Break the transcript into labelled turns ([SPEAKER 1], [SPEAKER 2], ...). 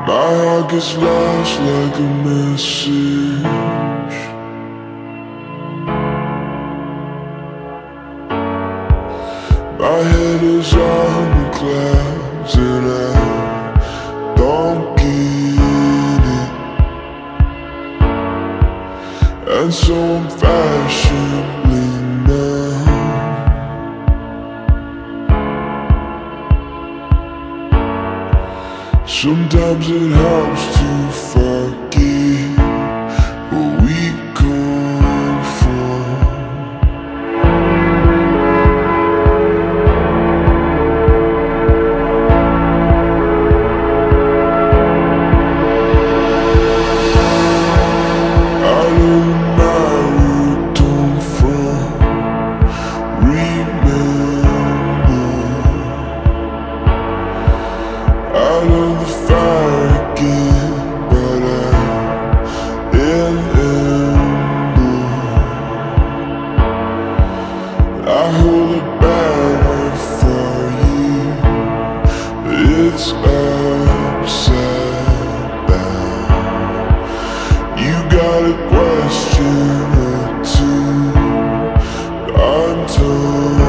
[SPEAKER 1] My heart gets lost like a message. My head is on the clouds and I don't get it. And so I'm fashionably numb. Sometimes it helps to forget where we come from. I know my root don't from remember. I love the fire again, but I'm in ember. I hold a banner for you, but it's upside down. You got a question or two, I'm torn.